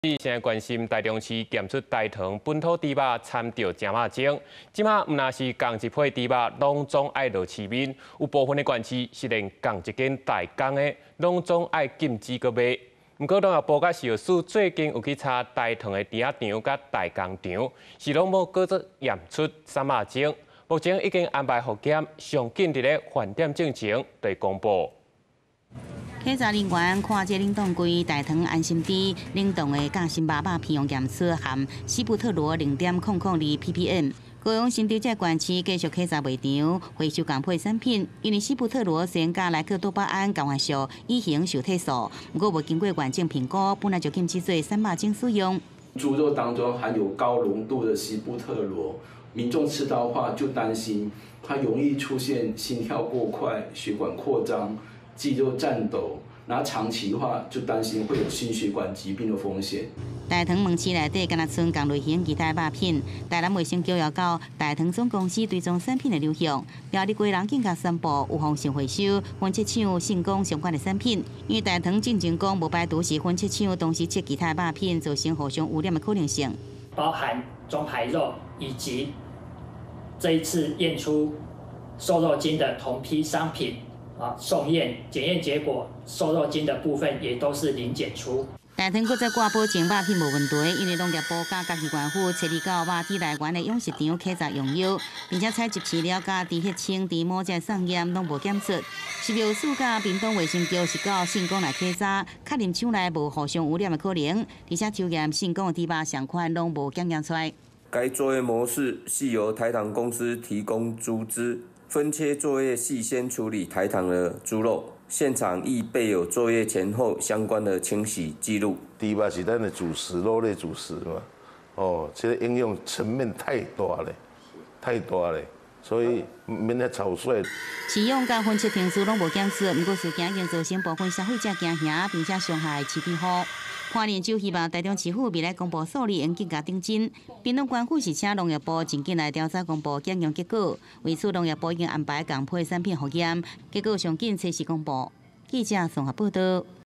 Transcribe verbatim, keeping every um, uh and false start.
现在关心台中市检出大肠本土猪肉掺着正肉精，即马毋若是共一批猪肉，拢总爱落市面。有部分的县市是连共一间大工的，拢总爱禁止搁卖。不过，农业部甲食药署最近有去查大肠的猪仔场甲大工场，是拢无搁做验出三肉精。目前已经安排复检，上紧伫咧饭店进前对公布。 检查人员看这冷冻柜大肠安心猪冷冻的架心肉肉片用检出含西布特罗零点零零二 ppm。高雄新竹这县市继续稽查卖场回收共配产品，因为西布特罗虽然加莱克多巴胺共发素已经受退缩，不过无经过环境评估，本来就禁止做三肉精使用。 猪肉当中含有高浓度的西布特罗，民众吃到的话就担心它容易出现心跳过快、血管扩张。 肌肉颤抖，然后长期的话就担心会有心血管疾病的风险。 大肠门市内底敢若剩共类型其他肉品，台南卫生局要告大肠总公司追踪产品的流向，标的归人警察宣布有风险回收分切厂性工相关的产品，因为大肠进前讲无排除是分切厂同时切其他肉品造成互相污染的可能性， 包含中排肉以及这一次验出瘦肉精的同批商品。 啊，送验检验结果，瘦肉精的部分也都是零检出。 大肠搁再挂保证肉品无问题，因为农业部甲家机关府设立到肉体来源的养殖场稽查用药，并且采集饲料甲猪血清、猪毛这送验拢无检出。食药署甲屏东卫生局是到信公来稽查，确认厂内无互相污染的可能，而且抽验信公的猪肉相款拢无检验出来。 该作业模式系由台糖公司提供猪只。 分切作业系先处理台糖的猪肉，现场亦备有作业前后相关的清洗记录。 猪肉是咱的主食，肉类主食嘛，哦，这个应用层面太大了，太大了，所以免得草率。 饲养甲分切平数拢无检出，不过事件已经造成部分消费者惊吓，并且伤害饲猪户。 花莲州希望台中市府未来公布数字，应更加顶真。屏东县府是请农业部尽紧来调查公布检验结果，为此农业部已经安排共配产品复验，结果上紧随时公布。记者综合报道。